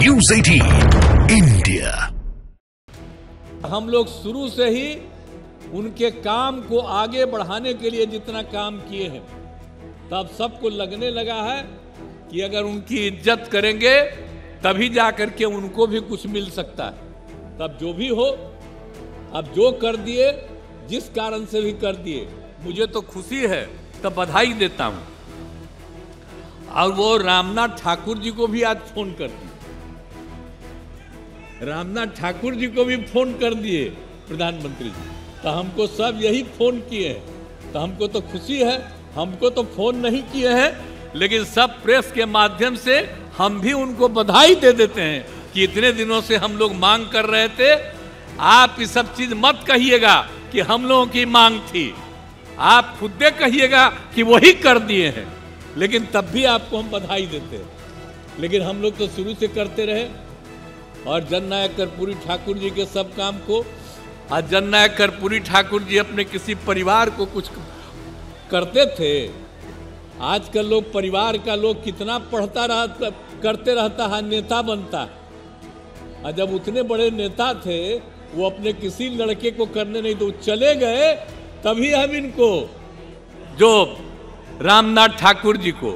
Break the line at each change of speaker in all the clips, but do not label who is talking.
News 18 India.
हम लोग शुरू से ही उनके काम को आगे बढ़ाने के लिए जितना काम किए हैं, तब सबको लगने लगा है कि अगर उनकी इज्जत करेंगे तभी जाकर के उनको भी कुछ मिल सकता है। तब जो भी हो, अब जो कर दिए, जिस कारण से भी कर दिए, मुझे तो खुशी है, तब बधाई देता हूं। और वो रामनाथ ठाकुर जी को भी आज फोन कर दिए, रामनाथ ठाकुर जी को भी फोन कर दिए प्रधानमंत्री जी। तो हमको सब यही फोन किए हैं, तो हमको तो खुशी है। हमको तो फोन नहीं किए हैं, लेकिन सब प्रेस के माध्यम से हम भी उनको बधाई दे देते हैं कि इतने दिनों से हम लोग मांग कर रहे थे। आप ये सब चीज मत कहिएगा कि हम लोगों की मांग थी, आप खुद कहिएगा कि वही कर दिए हैं, लेकिन तब भी आपको हम बधाई देते हैं। लेकिन हम लोग तो शुरू से करते रहे, और जननायक कर्पूरी ठाकुर जी के सब काम को, आज जननायक कर्पूरी ठाकुर जी अपने किसी परिवार को कुछ करते थे। आजकल लोग परिवार का लोग कितना पढ़ता रहता, करते रहता है, नेता बनता है। और जब उतने बड़े नेता थे, वो अपने किसी लड़के को करने नहीं तो चले गए, तभी हम इनको, जो रामनाथ ठाकुर जी को,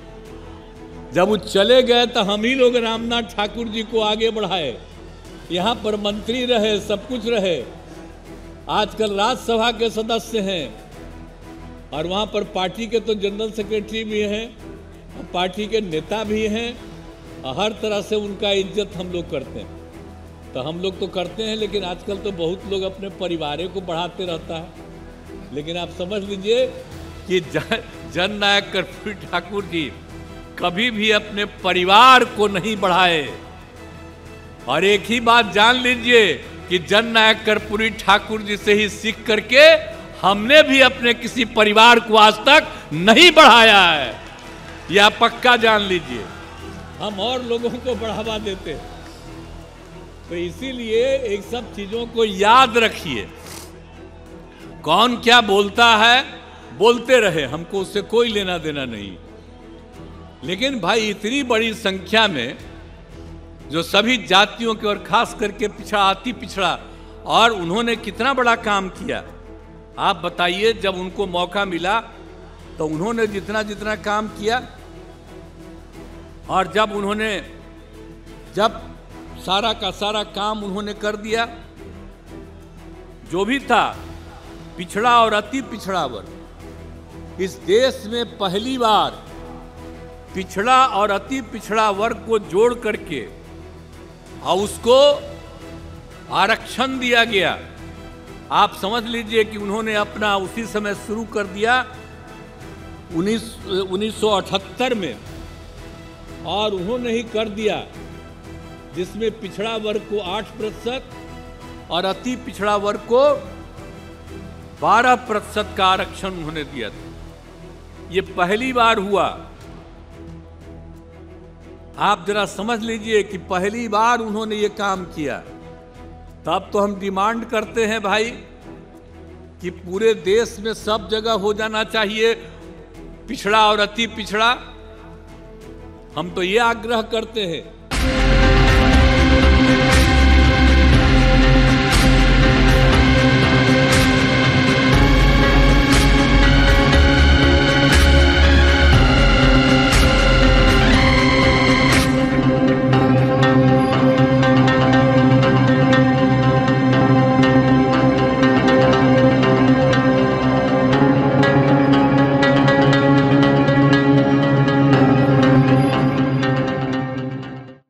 जब वो चले गए तो हम ही लोग रामनाथ ठाकुर जी को आगे बढ़ाए। यहाँ पर मंत्री रहे, सब कुछ रहे, आजकल राज्यसभा के सदस्य हैं, और वहाँ पर पार्टी के तो जनरल सेक्रेटरी भी हैं, और पार्टी के नेता भी हैं, और हर तरह से उनका इज्जत हम लोग करते हैं। तो हम लोग तो करते हैं, लेकिन आजकल तो बहुत लोग अपने परिवार को बढ़ाते रहता है। लेकिन आप समझ लीजिए कि जननायक कर्पूरी ठाकुर जी कभी भी अपने परिवार को नहीं बढ़ाए। और एक ही बात जान लीजिए कि जननायक कर्पूरी ठाकुर जी से ही सीख करके हमने भी अपने किसी परिवार को आज तक नहीं बढ़ाया है, यह पक्का जान लीजिए। हम और लोगों को बढ़ावा देते हैं। तो इसीलिए एक सब चीजों को याद रखिए। कौन क्या बोलता है, बोलते रहे, हमको उससे कोई लेना देना नहीं। लेकिन भाई इतनी बड़ी संख्या में जो सभी जातियों के और खास करके पिछड़ा, अति पिछड़ा, और उन्होंने कितना बड़ा काम किया। आप बताइए, जब उनको मौका मिला तो उन्होंने जितना जितना काम किया, और जब सारा का सारा काम उन्होंने कर दिया, जो भी था पिछड़ा और अति पिछड़ा वर्ग, इस देश में पहली बार पिछड़ा और अति पिछड़ा वर्ग को जोड़ करके और उसको आरक्षण दिया गया। आप समझ लीजिए कि उन्होंने अपना उसी समय शुरू कर दिया 1978 में, और उन्होंने ही कर दिया, जिसमें पिछड़ा वर्ग को 8% और अति पिछड़ा वर्ग को 12% का आरक्षण उन्होंने दिया था। ये पहली बार हुआ। आप जरा समझ लीजिए कि पहली बार उन्होंने ये काम किया। तब तो हम डिमांड करते हैं भाई कि पूरे देश में सब जगह हो जाना चाहिए पिछड़ा और अति पिछड़ा। हम तो ये आग्रह करते हैं